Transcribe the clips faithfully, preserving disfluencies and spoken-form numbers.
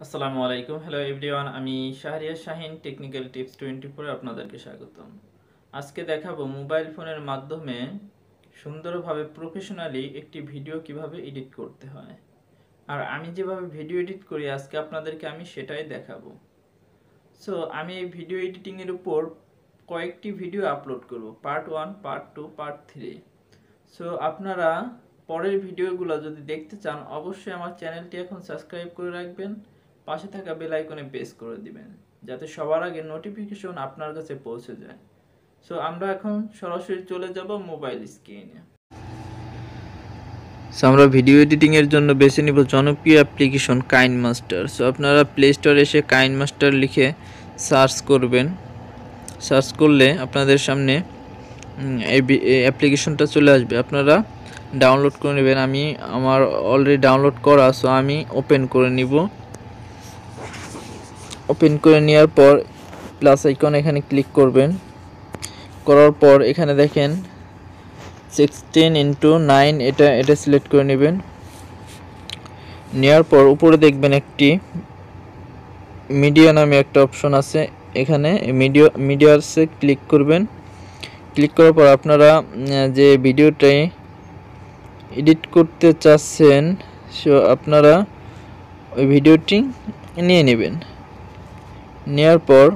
আসসালামু আলাইকুম। Hello everyone, আমি Shahriar Shahin technical tips twenty ফোরে আপনাদেরকে স্বাগতম। আজকে দেখাবো মোবাইল ফোনের মাধ্যমে সুন্দরভাবে প্রফেশনালি একটি ভিডিও কিভাবে এডিট করতে হয়। আর আমি যেভাবে ভিডিও এডিট করি আজকে আপনাদেরকে আমি সেটাই দেখাবো। সো আমি এই ভিডিও এডিটিংয়ের উপর কয়েকটি ভিডিও আপলোড করব, part one, part two, part three. So আপনারা পরের ভিডিওগুলো যদি দেখতে চান অবশ্যই আমার চ্যানেলটি এখন সাবস্ক্রাইব করে রাখবেন, পাশে থাকা বেল আইকনে প্রেস করে দিবেন যাতে সবার আগে নোটিফিকেশন আপনার কাছে পৌঁছে যায়। সো আমরা এখন সরাসরি চলে যাব মোবাইল স্ক্রিনে। সো আমরা ভিডিও এডিটিং এর জন্য বেছে নিব জনপ্রিয় অ্যাপ্লিকেশন কাইনমাস্টার। সো আপনারা প্লে স্টোরে এসে কাইনমাস্টার লিখে সার্চ করবেন। সার্চ করলে আপনাদের সামনে এই অ্যাপ্লিকেশনটা চলে আসবে, আপনারা ডাউনলোড করে নেবেন। আমি আমার অলরেডি ডাউনলোড করা, সো আমি ওপেন করে নিব। ওপেন করে নেওয়ার পর প্লাস আইকন এখানে ক্লিক করবেন। করার পর এখানে দেখেন সিক্সটিন ইন্টু নাইন, এটা এটা সিলেক্ট করে নেবেন। নেওয়ার পর উপরে দেখবেন একটি মিডিয়া নামে একটা অপশন আছে, এখানে মিডিয়া মিডিয়াসে ক্লিক করবেন। ক্লিক করার পর আপনারা যে ভিডিওটাই এডিট করতে চাচ্ছেন সো আপনারা ওই ভিডিওটি নিয়ে নেবেন। নেওয়ার পর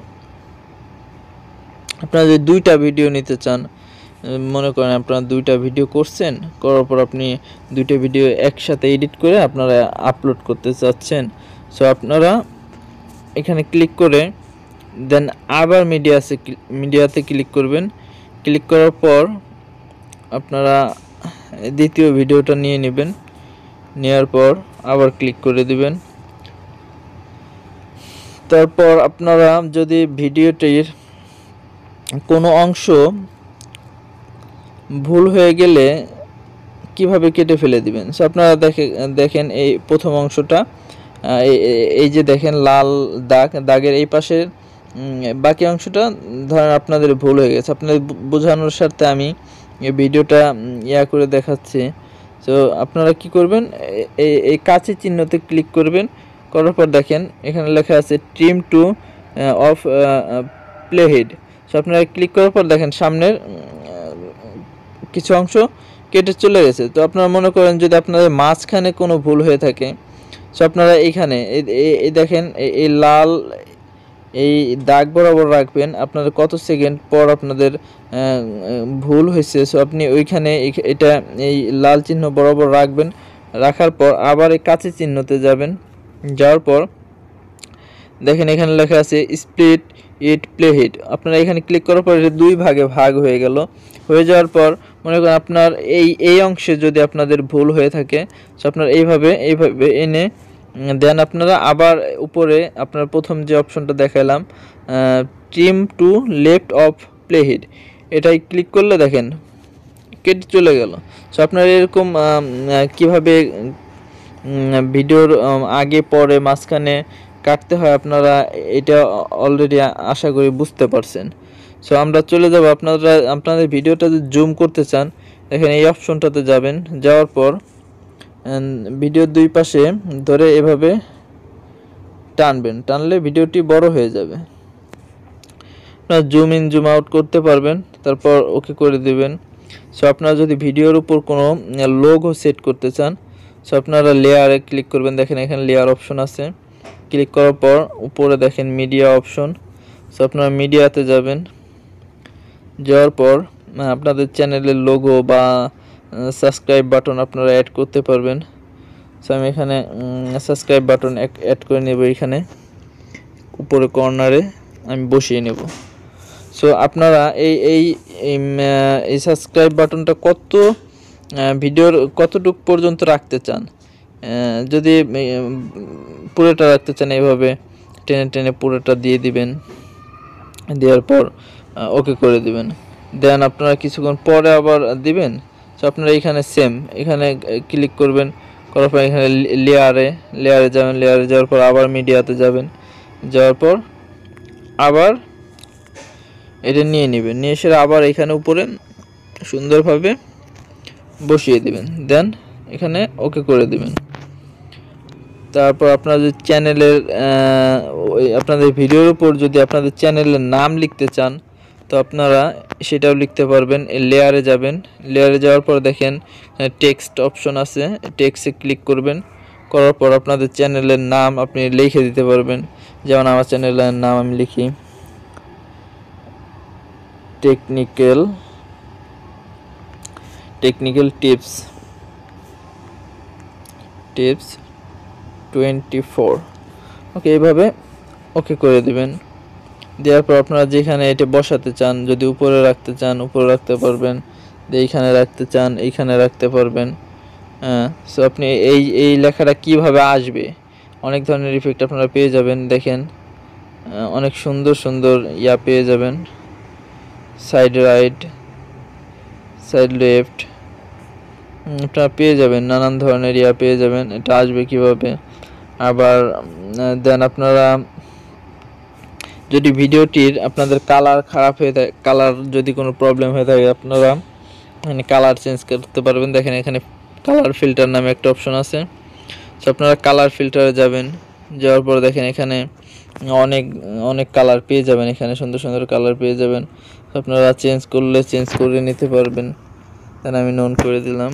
আপনারা যদি দুইটা ভিডিও নিতে চান, মনে করেন আপনারা দুইটা ভিডিও করছেন, করার পর আপনি দুইটা ভিডিও একসাথে এডিট করে আপনারা আপলোড করতে চাচ্ছেন, সো আপনারা এখানে ক্লিক করে দেন আবার মিডিয়াতে মিডিয়াতে ক্লিক করবেন। ক্লিক করার পর আপনারা দ্বিতীয় ভিডিওটা নিয়ে নেবেন। নেওয়ার পর আবার ক্লিক করে দিবেন। তারপর আপনারা যদি ভিডিওটির কোনো অংশ ভুল হয়ে গেলে কিভাবে কেটে ফেলে দিবেন, সো আপনারা দেখে দেখেন এই প্রথম অংশটা, এই যে দেখেন লাল দাগ, দাগের এই পাশের বাকি অংশটা ধরেন আপনাদের ভুল হয়ে গেছে। আপনাদের বোঝানোর স্বার্থে আমি এই ভিডিওটা ইয়া করে দেখাচ্ছি। সো আপনারা কি করবেন, এই এই কাঁচি চিহ্নতে ক্লিক করবেন। করার পর দেখেন এখানে লেখা আছে trim to of playhead. So আপনারা ক্লিক করার পর দেখেন সামনের কিছু অংশ কেটে চলে গেছে। তো আপনারা মনে করেন যদি আপনাদের মাঝখানে কোনো ভুল হয়ে থাকে, সো আপনারা এইখানে এই দেখেন এই লাল এই দাগ বরাবর রাখবেন। আপনাদের কত সেকেন্ড পর আপনাদের ভুল হয়েছে, সো আপনি ওইখানে এটা এই লাল চিহ্ন বরাবর রাখবেন। রাখার পর আবার এই কাঁচি চিহ্নতে যাবেন। যাওয়ার পর দেখেন এখানে লেখা আছে স্প্লিট ইট প্লে হিট। আপনারা এখানে ক্লিক করার পর এটা দুই ভাগে ভাগ হয়ে গেল। হয়ে যাওয়ার পর মনে করেন আপনার এই এই অংশে যদি আপনাদের ভুল হয়ে থাকে, সো আপনারা এইভাবে এইভাবে এনে দেন আপনারা আবার উপরে আপনার প্রথম যে অপশনটা দেখালাম trim to left of playhead, এটাই ক্লিক করলে দেখেন কেটে চলে গেল। সো আপনারা এরকম কিভাবে ভিডিওর আগে পরে মাঝখানে কাটতে হয় আপনারা এটা অলরেডি আশা করি বুঝতে পারছেন। সো আমরা চলে যাব, আপনারা আপনাদের ভিডিওটা যদি জুম করতে চান দেখেন এই অপশনটাতে যাবেন। যাওয়ার পর ভিডিওর দুই পাশে ধরে এভাবে টানবেন, টানলে ভিডিওটি বড় হয়ে যাবে। আপনারা জুম ইন জুম আউট করতে পারবেন, তারপর ওকে করে দিবেন। সো আপনারা যদি ভিডিওর উপর কোনো লোগো সেট করতে চান, সো আপনারা লেয়ারে ক্লিক করবেন। দেখেন এখানে লেয়ার অপশন আছে, ক্লিক করার পর উপরে দেখেন মিডিয়া অপশন। সো আপনারা মিডিয়াতে যাবেন। যাওয়ার পর আপনাদের চ্যানেলের লোগো বা সাবস্ক্রাইব বাটন আপনারা অ্যাড করতে পারবেন। সো আমি এখানে সাবস্ক্রাইব বাটন অ্যাড করে নেব, এখানে উপরে কর্নারে আমি বসিয়ে নেব। সো আপনারা এই এই এই সাবস্ক্রাইব বাটনটা কত ভিডিওর কতটুকু পর্যন্ত রাখতে চান, যদি পুরোটা রাখতে চান এইভাবে টেনে টেনে পুরোটা দিয়ে দিবেন। দেওয়ার পর ওকে করে দিবেন। দেন আপনারা কিছুক্ষণ পরে আবার দিবেন। সো আপনারা এখানে সেম এখানে ক্লিক করবেন। করার পর এখানে লেয়ারে লেয়ারে যাবেন। লেয়ারে যাওয়ার পর আবার মিডিয়াতে যাবেন। যাওয়ার পর আবার এটা নিয়ে নেবেন, নিয়ে এসে আবার এখানে উপরে সুন্দরভাবে বসিয়ে দিবেন। দেন এখানে ওকে করে দিবেন। তারপর আপনাদের চ্যানেলের আপনাদের ভিডিওর উপর যদি আপনাদের চ্যানেলের নাম লিখতে চান তো আপনারা সেটাও লিখতে পারবেন। লেয়ারে যাবেন, লেয়ারে যাওয়ার পর দেখেন টেক্সট অপশন আছে, টেক্সটে ক্লিক করবেন, করার পর আপনাদের চ্যানেলের নাম আপনি লিখে দিতে পারবেন। যেমন আমার চ্যানেলের নাম আমি লিখি technical technical tips tips twenty four. Okay, এইভাবে ওকে করে দিবেন। দেওয়ার পর আপনারা যেখানে এটা বসাতে চান, যদি উপরে রাখতে চান উপরে রাখতে পারবেন, এইখানে রাখতে চান এইখানে রাখতে পারবেন। হ্যাঁ, সো আপনি এই এই লেখাটা কিভাবে আসবে, অনেক ধরনের ইফেক্ট আপনারা পেয়ে যাবেন। দেখেন অনেক সুন্দর সুন্দর ইয়া পেয়ে যাবেন, সাইড রাইট, সাইড লেফট, আপনারা পেয়ে যাবেন নানান ধরনের ইয়া পেয়ে যাবেন। এটা আসবে কিভাবে। আবার দেন আপনারা যদি ভিডিওটির আপনাদের কালার খারাপ হয়ে থাকে, কালার যদি কোনো প্রবলেম হয়ে থাকে আপনারা মানে কালার চেঞ্জ করতে পারবেন। দেখেন এখানে কালার ফিল্টার নামে একটা অপশন আছে, তো আপনারা কালার ফিল্টারে যাবেন, যাওয়ার পর দেখেন এখানে অনেক অনেক কালার পেয়ে যাবেন, এখানে সুন্দর সুন্দর কালার পেয়ে যাবেন। আপনারা চেঞ্জ করলে চেঞ্জ করে নিতে পারবেন। দেন আমি নোন করে দিলাম।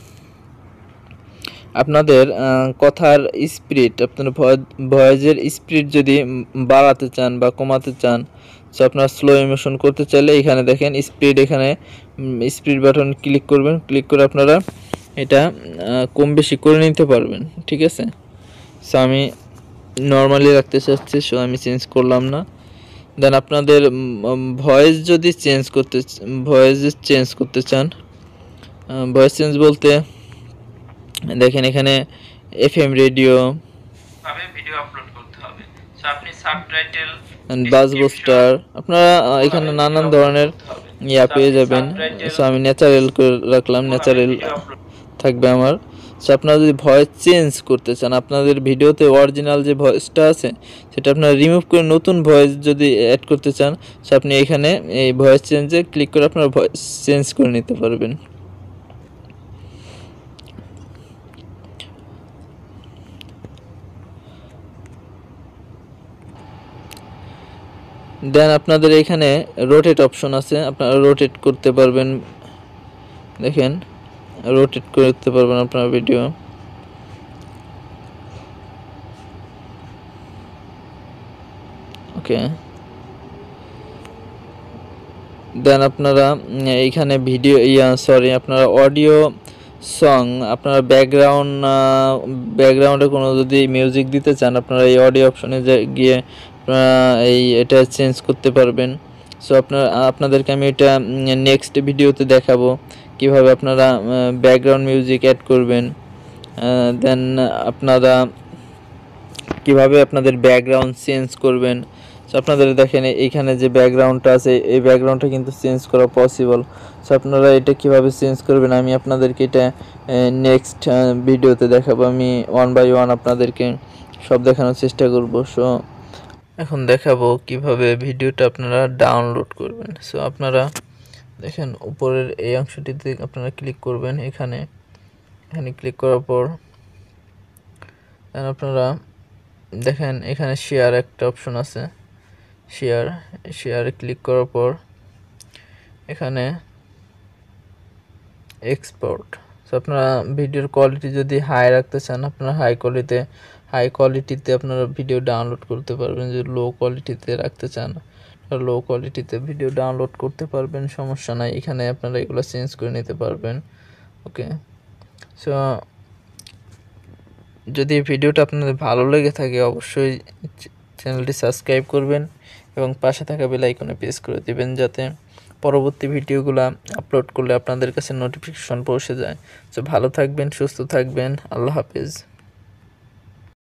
আপনাদের কথার স্পিড, আপনার ভয়েসের স্পিড যদি বাড়াতে চান বা কমাতে চান, সো আপনারা স্লো ইমোশন করতে চাইলে এখানে দেখেন স্পিড, এখানে স্পিড বাটন ক্লিক করবেন, ক্লিক করে আপনারা এটা কম বেশি করে নিতে পারবেন। ঠিক আছে, সো আমি নর্মালি রাখতে চাচ্ছি, সো আমি চেঞ্জ করলাম না। দেন আপনাদের ভয়েস যদি চেঞ্জ করতে ভয়েস চেঞ্জ করতে চান, ভয়েস চেঞ্জ বলতে দেখেন এখানে এফএম রেডিও ভাবে ভিডিও আপলোড করতে হবে, সো আপনি সাবটাইটেল এন্ড বাজ বুস্টার, আপনারা এখানে নানান ধরনের ইয়া পেয়ে যাবেন। সো আমি ন্যাচারাল করে রাখলাম, ন্যাচারাল থাকবে আমার। সো আপনারা যদি ভয়েস চেঞ্জ করতে চান, আপনাদের ভিডিওতে অরিজিনাল যে ভয়েসটা আছে সেটা আপনারা রিমুভ করে নতুন ভয়েস যদি অ্যাড করতে চান, সো আপনি এখানে এই ভয়েস চেঞ্জে ক্লিক করে আপনারা ভয়েস চেঞ্জ করে নিতে পারবেন। দেন আপনাদের এখানে রোটেট অপশন আছে, আপনারা রোটেট করতে পারবেন। দেখেন রোটেট করতে পারবেন আপনার ভিডিও। ওকে, দেন আপনারা এইখানে ভিডিও ইয়া সরি আপনারা অডিও সং, আপনারা ব্যাকগ্রাউন্ড ব্যাকগ্রাউন্ডে কোনো যদি মিউজিক দিতে চান আপনারা এই অডিও অপশনে গিয়ে এই এটা চেঞ্জ করতে পারবেন। সো আপনার আপনাদেরকে আমি এটা নেক্সট ভিডিওতে দেখাবো কিভাবে আপনারা ব্যাকগ্রাউন্ড মিউজিক অ্যাড করবেন। দেন আপনারা কিভাবে আপনাদের ব্যাকগ্রাউন্ড চেঞ্জ করবেন। সো আপনাদের দেখেন এইখানে যে ব্যাকগ্রাউন্ডটা আছে এই ব্যাকগ্রাউন্ডটা কিন্তু চেঞ্জ করা পসিবল। সো আপনারা এটা কিভাবে চেঞ্জ করবেন আমি আপনাদেরকে এটা নেক্সট ভিডিওতে দেখাবো। আমি ওয়ান বাই ওয়ান আপনাদেরকে সব দেখানোর চেষ্টা করব। সো এখন দেখাবো কিভাবে ভিডিওটা আপনারা ডাউনলোড করবেন। সো আপনারা দেখেন উপরের এই অংশটিতে আপনারা ক্লিক করবেন, এখানে এখানে ক্লিক করার পর আপনারা দেখেন এখানে শেয়ার একটা অপশন আছে, শেয়ার শেয়ারে ক্লিক করার পর এখানে এক্সপোর্ট। সো আপনারা ভিডিওর কোয়ালিটি যদি হাই রাখতে চান আপনারা হাই কোয়ালিটিতে হাই কোয়ালিটিতে আপনারা ভিডিও ডাউনলোড করতে পারবেন। যদি লো কোয়ালিটিতে রাখতে চান লো কোয়ালিটিতে ভিডিও ডাউনলোড করতে পারবেন, সমস্যা নাই। এখানে আপনারা এগুলো চেঞ্জ করে নিতে পারবেন। ওকে, সো যদি ভিডিওটা আপনাদের ভালো লেগে থাকে অবশ্যই চ্যানেলটি সাবস্ক্রাইব করবেন এবং পাশে থাকা বেল আইকনে প্রেস করে দিবেন যাতে পরবর্তী ভিডিওগুলো আপলোড করলে আপনাদের কাছে নোটিফিকেশন পৌঁছে যায়। সো ভালো থাকবেন, সুস্থ থাকবেন, আল্লাহ হাফেজ।